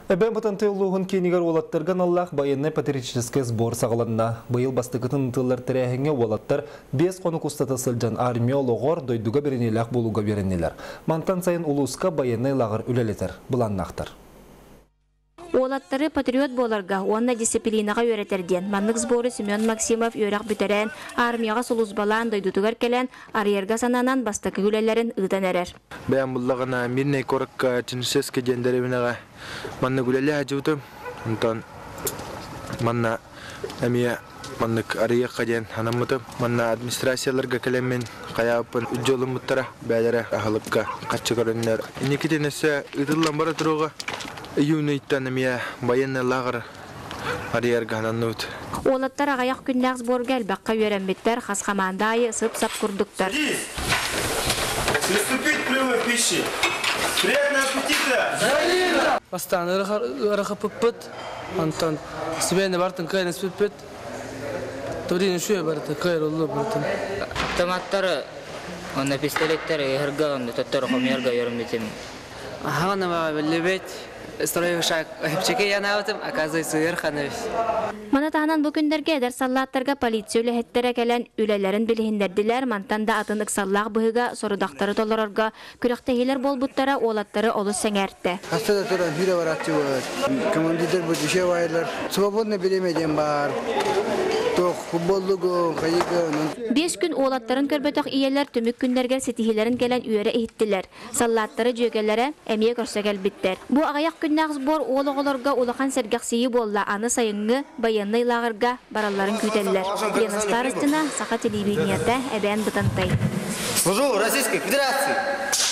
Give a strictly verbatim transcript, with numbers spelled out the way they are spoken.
Эбен потенциаллыгын кенигер олаттырган Аллах военный патриотический сбор сағыланна. Быйыл бастықытын тылар тірәхіңе олаттар бес қонық ұстаты сылжан армия олығыр дойдуға беренелік болуға беренелер. Мантан сайын улуска военный лағыр үлелетер. Бұланнақтыр. Олаттары патриот боларга, онна дисциплинаға өретерден. Маннық сборы Семен Максимов өрақ бүтерен, армияға сұлыз балан дойдутығар келен, арьерга сананан бастықы гүлелерін ұтан әрер. Бәйін бұллағына мирней корыққа чиншеске жендеревінеға манны гүлелі әжеутым. Онтан манна әмия маннық арьерға ден анамытым. Манна администрацияларға келеммен қаяпын үджолым мұттара бәлері ағылыпқа қатшы көрінлер. Инекеден әсі ұтылан бара тұруға Юниттан мия военный лагер арьерга нанут. Олаттар ағаяқ күннәқ сборгал баққа үйренбеттер қас командайы сып-сап күрдіктер. Приступить к прямой пищи. Приятного аппетита! Бастан ырақы пүппіт, антон сібені бартын қайын спүппіт, турин үшуе барты қайыр ұлы бұртын. Автоматтары, оны пистолеттері ехірға онды төттері қомерға ерімбетем. Ағана маға білебет, строй шаг хепчеке янаутым, оказывается, верханович. Мана тағынан бұл күндерге әдір саллаттарға полиция үліхеттері кәлін үлелерін білігіндерділер, мантанда атын ықсаллақ бұғыға, сорудақтары толырарға, күріқтегелер бол бұттара олаттары олы сәңәртті. Хастада тұран фида баратты бұд, командидер бұд үше вайлар, свободны білемеден бар. Беш күн олаттарын көрбетоқ иелер түмік күндерге сетихилерін келен үйері ehittiler. Саллаттары жөгелері әмие көрсегел біттер. Бұ ағаяқ күннәғыз бор олығыларға олақан сәргақсиyi болла аны сайыңы баянны илағырға бараларын күйтелілер. Лена Старостина, Саха телевидениеті әбән бұтантай. Служу Российской Федерации!